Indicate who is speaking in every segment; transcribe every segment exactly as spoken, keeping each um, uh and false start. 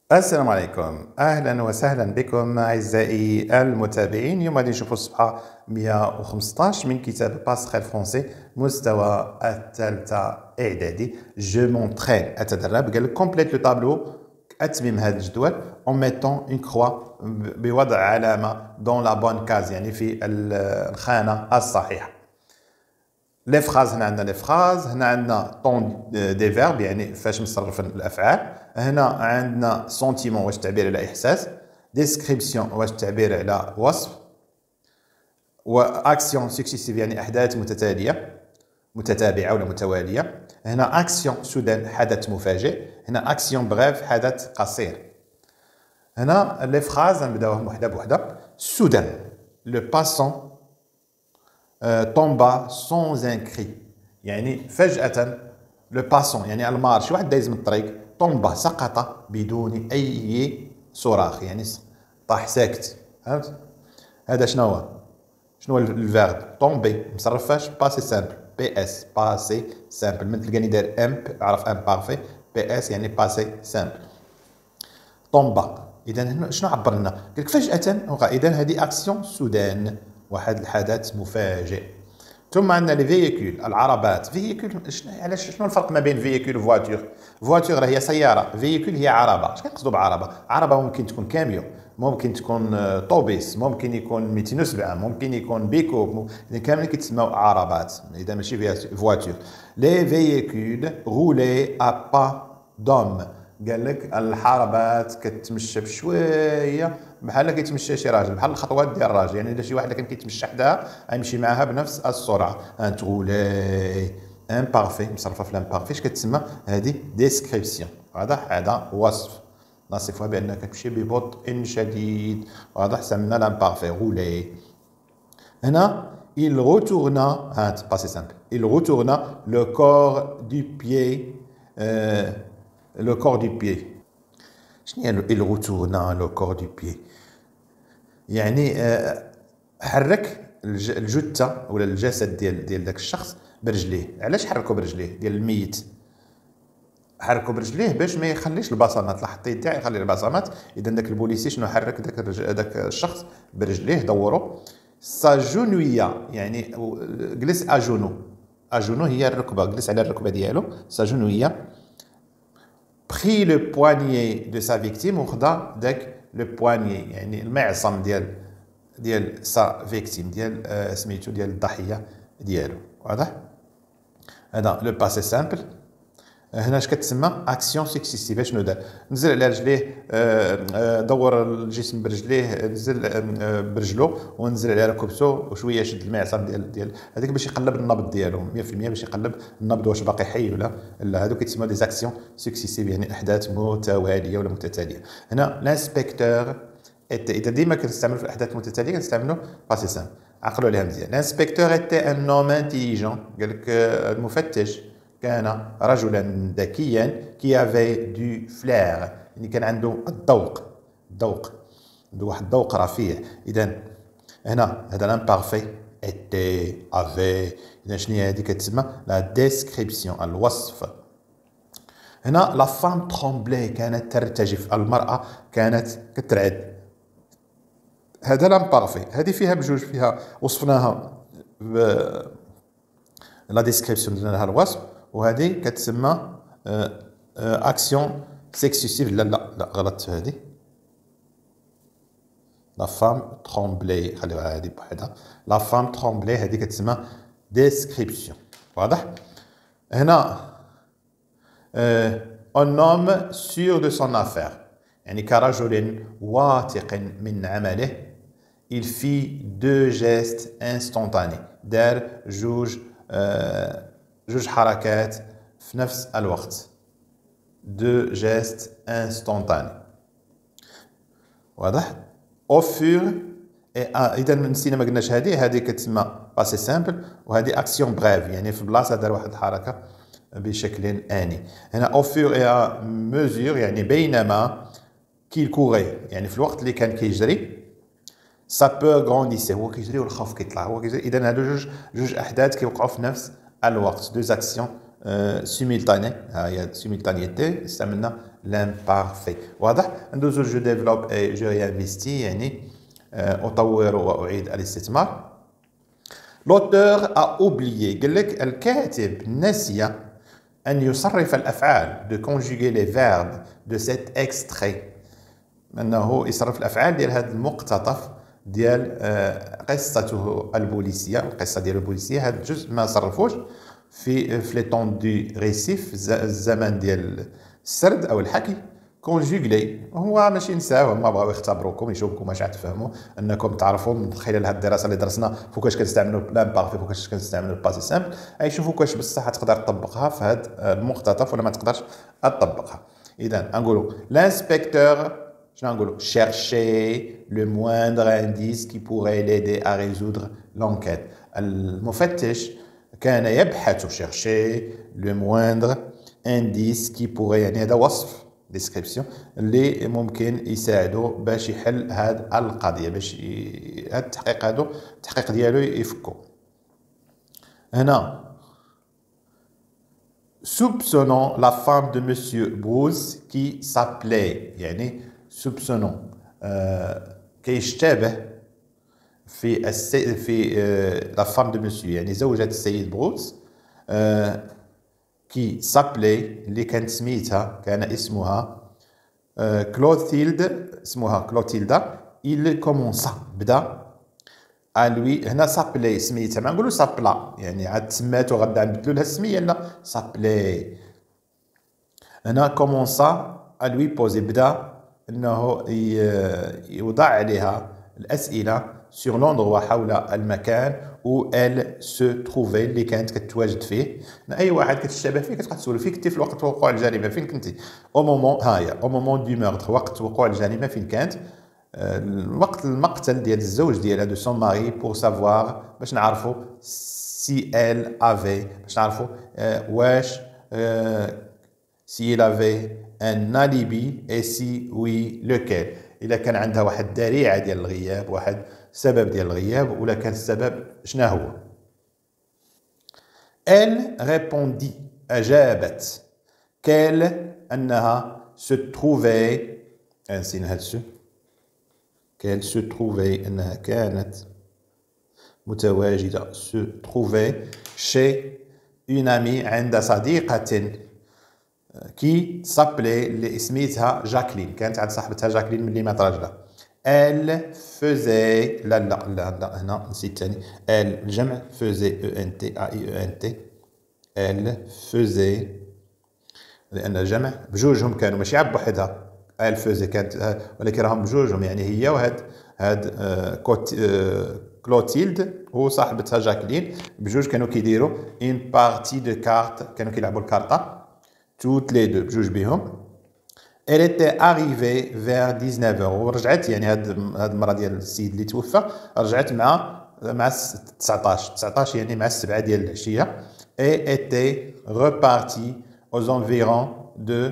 Speaker 1: السلام عليكم، اهلا وسهلا بكم اعزائي المتابعين. اليوم غادي نشوفوا الصفحه مئة وخمسطاش من كتاب باسخيل فرونسي مستوى الثالثه اعدادي. جو مونترين اتدرب، قال لك كومبليت لو طابلو، اتمم هذا الجدول اون ميتون اون كروا، بوضع علامه دون لا بون كاز، يعني في الخانه الصحيحه. لي فراز، هنا عندنا لي فراز، هنا عندنا طون دي فيرب يعني فاش مصرف الافعال، هنا عندنا سونتيمون واش تعبير على احساس، ديسكريبسيون واش تعبير على وصف، واكسيون سكسيسيف يعني احداث متتاليه متتابعه ولا متواليه، هنا اكسيون سودان حدث مفاجئ، هنا اكسيون بغيف حدث قصير. هنا لي فراز نبداوهم وحده بوحده. سودان لو باسون طومبا سون ان كري، يعني فجأة. لو باسون يعني المار، شي واحد دايز من الطريق، طومبا سقط بدون أي صراخ، يعني طاح ساكت. فهمت؟ هذا شنو هو؟ شنو هو الفيرب؟ طومبي مصرف فاش؟ باسي سامبل، بي اس باسي سامبل. من تلقاني داير ام اعرف ام بارفي، بي اس يعني باسي سامبل. طومبا، اذا هنا شنو عبر لنا؟ قال لك فجأة، اذا هذه اكسيون سودان، واحد الحدث مفاجئ. ثم عندنا لي فييكول، العربات. فييكول علاش؟ شنو الفرق ما بين فييكول وفواتور؟ فواتور هي سياره، فييكول هي عربه. اش كنقصدوا بعربه؟ عربه ممكن تكون كاميو، ممكن تكون طوبيس، ممكن يكون مئتين وسبعة، ممكن يكون بيكوب، كاملين كيتسموا عربات، اذا ماشي فيها فواتور. لي فييكول رولي ا با دوم، قال لك الحربات كتمشى بشويه بحال كيتمشى شي راجل، بحال الخطوات ديال الراجل، يعني الا شي واحد كان كيتمشى حداها غيمشي معاها بنفس السرعه. ان تغولي امبارفي مصرفه في الامبارفي. اش كتسمى هذه؟ ديسكريبسيون. واضح؟ هذا وصف نصفها بانك كتمشي ببطء شديد. واضح؟ سمينا لامبارفي غولي. هنا il retourna, ah, passé simple, il retourna le corps du pied, euh, le corps du pied. شنو هي il retourna le corps du pied؟ يعني آه، حرك الجثه ولا الجسد ديال ديال داك الشخص برجليه. علاش حركوا برجليه ديال الميت؟ حركوا برجليه باش ما يخليش البصمات، لاحظتي تاعي يخلي البصمات. اذا داك البوليسي شنو حرك داك داك الشخص برجليه، دوروا. ساجونويا يعني جلس اجونو، اجونو هي الركبه، جلس على الركبه ديالو. ساجونويا pris le poignet de sa victime، وخدا داك لو بوانيي يعني المعصم ديال ديال سا فيكتيم، ديال آه سميتو ديال الضحيه ديالو. واضح؟ هذا لو باسي سامبل. هنا اش كتسمى اكسيون سكسيسيف. شنو دار؟ نزل على رجليه، دور الجسم برجليه، نزل برجلو ونزل على ركبته وشويه شد المعصم ديال ديال هذيك باش يقلب النبض ديالو مية في المية، باش يقلب النبض واش باقي حي ولا لا. هادو كيتسموا دي زاكسيون سكسيسيف، يعني احداث متواليه ولا متتاليه. هنا لانسبكتور، اذا ديما كنستعملوا في الاحداث المتتاليه كنستعملوا باسي سام. عقلوا عليها مزيان. لانسبكتور ايتي ان نوم انتيليجون، قال لك المفتش كان رجلا ذكيا، كي افي دو فلير يعني كان عنده الذوق، الذوق عنده واحد الذوق رفيع. اذا هنا هذا لامبارفي ايتي افي، اذا شنو هي هذه؟ كتسمى لا ديسكريبسيون، الوصف. هنا لا فام ترومبلي، كانت ترتجف، المراه كانت كترعد. هذا لامبارفي، هذه فيها بجوج، فيها وصفناها لا ديسكريبسيون، درنا لها الوصف، وهذه كتسمى اكسيون سكسيسيف. لا لا لا غلط، هذه لا فام ترومبلي، خليوها هذه بوحدها. لا فام ترومبلي هذه كتسمى ديسكريبسيون. واضح؟ هنا ان هوم سور دو سون افير، يعني كرجل واثق من عمله. il fit deux gestes instantanés، دار جوج آه جوج حركات في نفس الوقت. دو جيست انستونتاني. واضح؟ او فور اذا نسينا ما قلناش هذه هذه كتسمى باسي سامبل، وهذه اكسيون بريف يعني في بلاصه دار واحد الحركه بشكل اني. هنا او فور اي ميزور يعني بينما، كيل كوري يعني في الوقت اللي كان كيجري. سا بو غرونديسي هو كيجري والخوف كيطلع، هو كيجري. اذا هادو جوج جوج احداث كيوقعوا في نفس الوقت، دو زاكسيون سيميلتاني، ها هي سيميلتانيتي استعملنا لامبارفي. واضح؟ ندوزو جو ديفلوب اي جو ريانفيستي، يعني اطور واعيد الاستثمار. لوتور ا اوبليي، قال لك الكاتب نسي ان يصرف الافعال دو كونجوغي لي فيرب دو سيت اكستري، انه يصرف الافعال ديال هذا المقتطف ديال قصته البوليسيه، القصه ديال البوليسيه. هذا الجزء ما صرفوش في في لي طون دو ريسيف، الزمن ديال السرد او الحكي. كونجوغلي هو ماشي نساوه، هما بغاو يختبروكم يشوفوكم واش تفهموا، انكم تعرفوا من خلال هذه الدراسه اللي درسنا فوقاش كنستعملوا لامبارفي، فوقاش كنستعملوا الباسي سامبل، يشوفوك واش بصح تقدر تطبقها في هذا المقتطف ولا ما تقدرش تطبقها. اذا نقولوا لانسبكتور، شنو نقولوا؟ chercher le moindre indice qui pourrait l'aider à résoudre l'enquête. المفتش كان يبحث chercher le moindre indice qui pourrait، يعني هذا وصف description اللي ممكن يساعدو باش يحل هاد القضيه، باش هاد التحقيق هادو التحقيق ديالو يفكو. هنا soupçonnons la femme de monsieur Bruce qui s'appelait، يعني soupçonnons آه كيشتبه في السي في آه la femme de monsieur، يعني زوجة السيد بروس، آه كي سابلي اللي كانت سميتها كان اسمها آه كلوتيلد، اسمها كلوتيلدا. il commença بدا الوي، هنا سابلي سميتها، ما نقولوا سابلا يعني عاد سماتو غدا نبدلوا لها السميه، لا سابلي. هنا كومونسا الوي بوزي، بدا انه يوضع عليها الاسئله سور لوندروا، حول المكان و ال سو تروفي اللي كانت كتواجد فيه. اي واحد كتشابه فيه كتبقى تسول فيه كنتي في وقت وقوع الجريمه، فين كنتي؟ او مومون، ها هي او مومون دو مورتر، وقت وقوع الجريمه فين كانت؟ وقت المقتل ديال الزوج ديالها دو سون ماري، بور سافوار باش نعرفوا سي ال افي، باش نعرفوا واش سي ال افي ان اليبي اي سي وي لوكيل، الا كان عندها واحد الذريعه ديال الغياب، واحد سبب ديال الغياب، ولا كان السبب شنو هو. ال ريبوندي اجابت، كال انها سو تروفي، نسينا هاد السو، كال سو تروفي انها كانت متواجده، سو تروفي شي اون امي، عند صديقه كي سابلي اللي سميتها جاكلين، كانت عند صاحبتها جاكلين ملي مات راجلها. ال فوزي، لا لا لا لا هنا نسيت ثاني، ال الجمع فوزي او ان تي ا اي او ان تي، ال فوزي لان الجمع بجوجهم كانوا ماشي عاد بوحدها، ال فوزي كانت ولكن راهم بجوجهم، يعني هي وهاد هاد آه كوت آه كلوتيلد وصاحبتها جاكلين بجوج كانوا كيديروا اون بارتي دو كارت، كانوا كيلعبوا الكارطه توت لي دو بجوج بهم. Elle était arrivée vers dix-neuf heures، ورجعت يعني هاد هاد المره ديال السيد اللي توفى رجعت مع مع تسعطاش تسعطاش يعني مع السبعه ديال العشيه. et était repartie aux environs de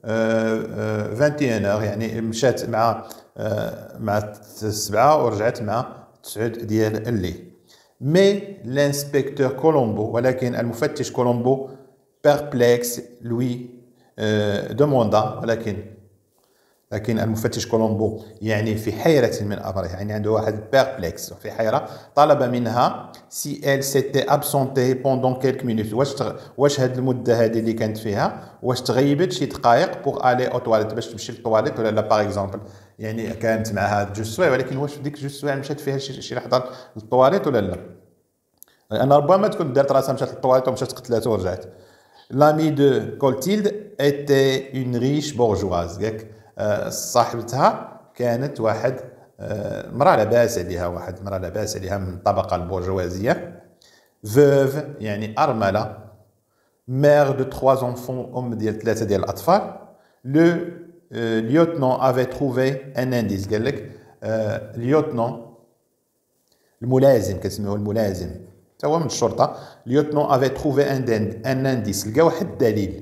Speaker 1: vingt et une heures، يعني مشات مع مع السبعه ورجعت مع تسعود ديال الليل. مي l'inspecteur كولومبو، ولكن المفتش كولومبو perplexe lui دوموندا، ولكن لكن المفتش كولومبو يعني في حيرة من أمره، يعني عنده واحد بيربلكس في حيرة، طلب منها سي ال سيتي ابسونتي بوندون كيلك مينوت، واش تغ... واش هاد المدة هذه اللي كانت فيها واش تغيبت شي دقائق بوغ الي او تواليت، باش تمشي للطواليت ولا لا باغ اكزومبل، يعني كانت معها جوج سوايع، ولكن واش في ديك جوج سوايع مشات فيها شي, شي لحظة للطواليت ولا لا؟ لأن ربما تكون دارت راسها مشات للطواليت ومشات قتلات ورجعت. L'ami de Clotilde était une riche bourgeoise، ياك صاحبتها كانت واحد مرأة لاباس عليها، واحد مرأة لاباس عليها من الطبقة البورجوازية. veuve يعني أرملة. mère de trois enfants، أم ديال ثلاثة ديال الأطفال. le lieutenant avait trouvé un indice، قال لك lieutenant الملازم كتسميوه الملازم هو من الشرطه. ليوتنون افي تروفي ان ان انديس، لقى واحد الدليل.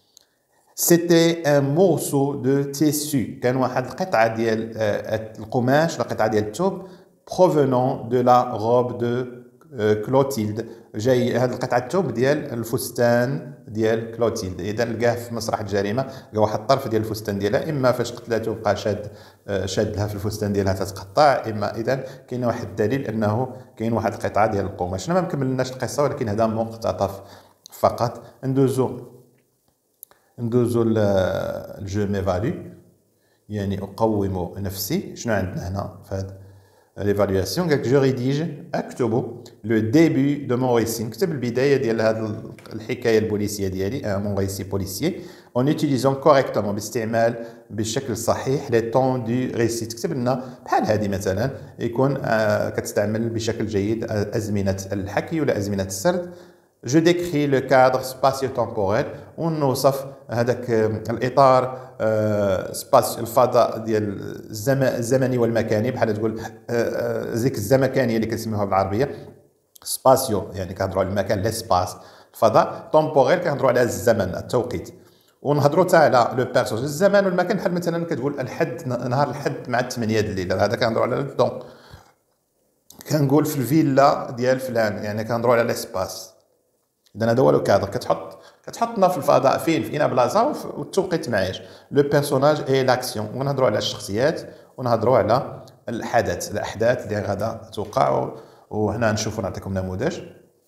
Speaker 1: سيتي ان مورسو دو تيسو، كان واحد القطعه ديال القماش، القطعه ديال الثوب بروفونون دو لا روب دو كلوتيلد. جاي هاد القطعه الثوب ديال الفستان ديال كلوتيلد. اذا لقاه في مسرح الجريمه، لقى واحد الطرف ديال الفستان ديالها، اما فاش قتلاتو بقى شاد شاد لها في الفستان ديالها تتقطع، اما اذا كاين واحد الدليل انه كاين واحد القطعه ديال القماش. انا ما مكملناش القصه، ولكن هذا مقتطف فقط. ندوزو ندوزو الجو ميفالو، يعني اقوم نفسي. شنو عندنا هنا في هذا ليفالواسيون؟ قالك جو ريديج، اكتبوا لو ديبي دو مون ريسي، نكتب البدايه ديال هذه الحكايه البوليسيه ديالي، مون ريسي بوليسيي، اون اوتيليزون كوريكتومون، باستعمال بالشكل الصحيح لي طون دو ريسي. تكتب لنا بحال هذه مثلا، يكون آه كتستعمل بشكل جيد ازمنه الحكي ولا ازمنه السرد. جو ديكري لو كادر سباسيو تمبوريل، ونوصف هذاك الاطار سباس الفضاء ديال الزمني والمكاني، بحال تقول زيك الزمكانيه اللي كنسميوها بالعربيه. سباسيو يعني كنهضروا على المكان، ليسباس الفضاء. تمبوريل كنهضروا على الزمن التوقيت. ونهضروا حتى على لو بيرسوناج، الزمان والمكان، بحال مثلا كتقول الحد، نهار الحد مع الثمانية د الليل، هذا كنهضروا على الدون. كنقول في الفيلا ديال فلان، يعني كنهضروا على ليسباس. اذا هذا هو لو كادر، كتحط كتحطنا في الفضاء، فين في اينا بلاصه، والتوقيت معايش. لو بيرسوناج اي لاكسيون، ونهضروا على الشخصيات، ونهضروا على الحدث الاحداث اللي غادا توقع. وهنا نشوفوا، نعطيكم نموذج.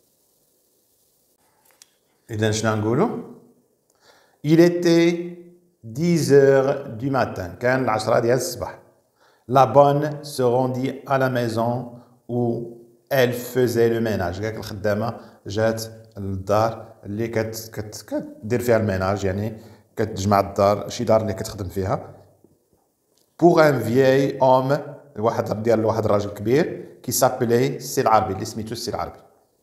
Speaker 1: اذا شنو نقولوا؟ il était dix heures du matin، كان العشرة ديال الصباح. la bonne se rendit à la maison où elle faisait le ménage. قالك الخدامه جات للدار اللي كت كت كدير فيها الميناج، يعني كتجمع الدار، شي دار اللي كتخدم فيها. بوغ ان فيي اوم، واحد ديال واحد الراجل كبير كي سابلي سي العربي، اللي سميتو سي العربي.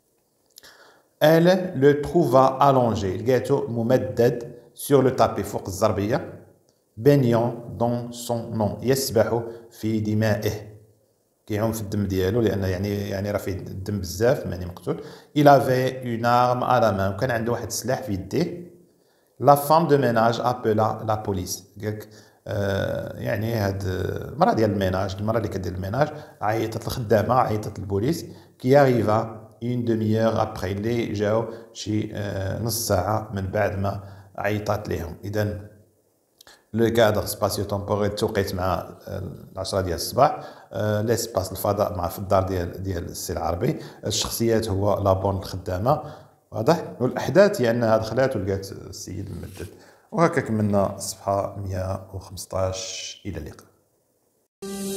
Speaker 1: elle le trouva allongé، لقاتو ممدد سور لو تابي، فوق الزربيه. بينيون دون سون نون، يسبح في دمائه، كيعوم في الدم ديالو، لان يعني يعني راه فيه الدم بزاف، يعني مقتول. il avait une arme à la main، وكان عنده واحد السلاح في يديه. la femme de ménage appela la police، قالك آه يعني هاد المراه ديال الميناج، المراه اللي كدير الميناج، عيطت الخدامه، عيطت البوليس. كي arriva une demi-heure après، اللي جاو شي آه نص ساعه من بعد ما عيطات ليهم. اذا لو كادر سباسيو تمبوريل، التوقيت مع العشرة ديال الصباح. أه ليسباس الفضاء مع في الدار ديال ديال السي العربي. الشخصيات هو لابون الخدامه، واضح. والاحداث هي انها دخلات ولقات السيد ممدد. وهكا كملنا الصفحه مئة وخمسطاش. الى اللقاء.